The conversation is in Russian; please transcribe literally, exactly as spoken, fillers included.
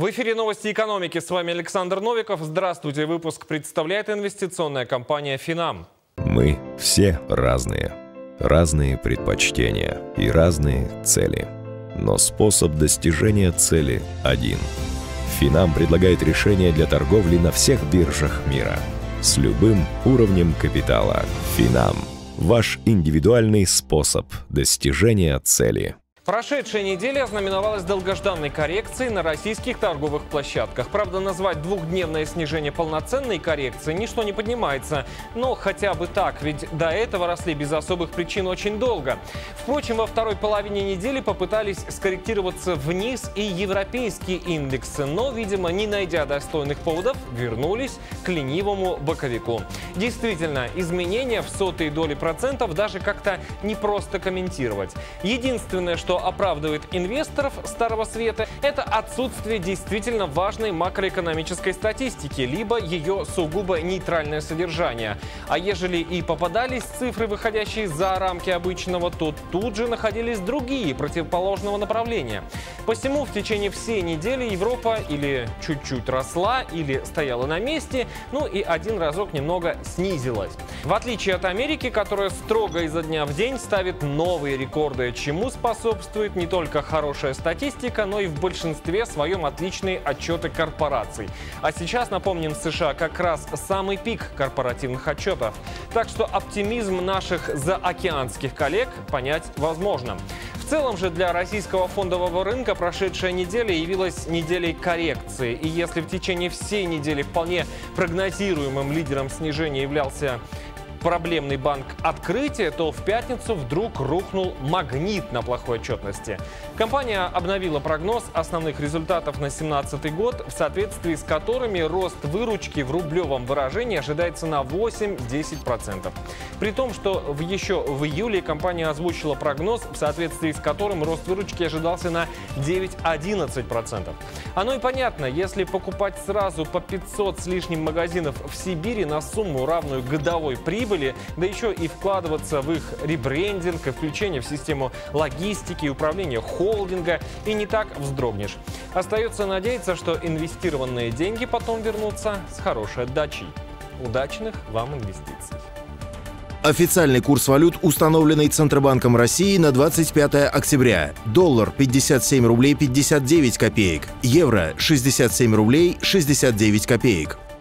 В эфире новости экономики. С вами Александр Новиков. Здравствуйте. Выпуск представляет инвестиционная компания «Финам». Мы все разные. Разные предпочтения и разные цели. Но способ достижения цели один. «Финам» предлагает решения для торговли на всех биржах мира. С любым уровнем капитала. «Финам» – ваш индивидуальный способ достижения цели. Прошедшая неделя ознаменовалась долгожданной коррекцией на российских торговых площадках. Правда, назвать двухдневное снижение полноценной коррекцией ничто не поднимается. Но хотя бы так, ведь до этого росли без особых причин очень долго. Впрочем, во второй половине недели попытались скорректироваться вниз и европейские индексы. Но, видимо, не найдя достойных поводов, вернулись к ленивому боковику. Действительно, изменения в сотые доли процентов даже как-то непросто комментировать. Единственное, что Что оправдывает инвесторов Старого Света, это отсутствие действительно важной макроэкономической статистики, либо ее сугубо нейтральное содержание. А ежели и попадались цифры, выходящие за рамки обычного, то тут же находились другие, противоположного направления. Посему в течение всей недели Европа или чуть-чуть росла, или стояла на месте, ну и один разок немного снизилась. В отличие от Америки, которая строго изо дня в день ставит новые рекорды, чему способствует не только хорошая статистика, но и в большинстве своем отличные отчеты корпораций. А сейчас, напомним, в США как раз самый пик корпоративных отчетов. Так что оптимизм наших заокеанских коллег понять возможно. В целом же для российского фондового рынка прошедшая неделя явилась неделей коррекции. И если в течение всей недели вполне прогнозируемым лидером снижения являлся проблемный банк «Открытие», то в пятницу вдруг рухнул магнит на плохой отчетности. Компания обновила прогноз основных результатов на две тысячи семнадцатый год, в соответствии с которыми рост выручки в рублевом выражении ожидается на восемь-десять процентов. При том, что в еще в июле компания озвучила прогноз, в соответствии с которым рост выручки ожидался на девять-одиннадцать процентов. Оно и понятно, если покупать сразу по пятьсот с лишним магазинов в Сибири на сумму, равную годовой прибыли, да еще и вкладываться в их ребрендинг и включение в систему логистики и управления холдинга, и не так вздрогнешь. Остается надеяться, что инвестированные деньги потом вернутся с хорошей отдачей. Удачных вам инвестиций! Официальный курс валют, установленный Центробанком России на двадцать пятое октября. Доллар – пятьдесят семь рублей пятьдесят девять копеек. Евро – шестьдесят семь рублей шестьдесят девять копеек.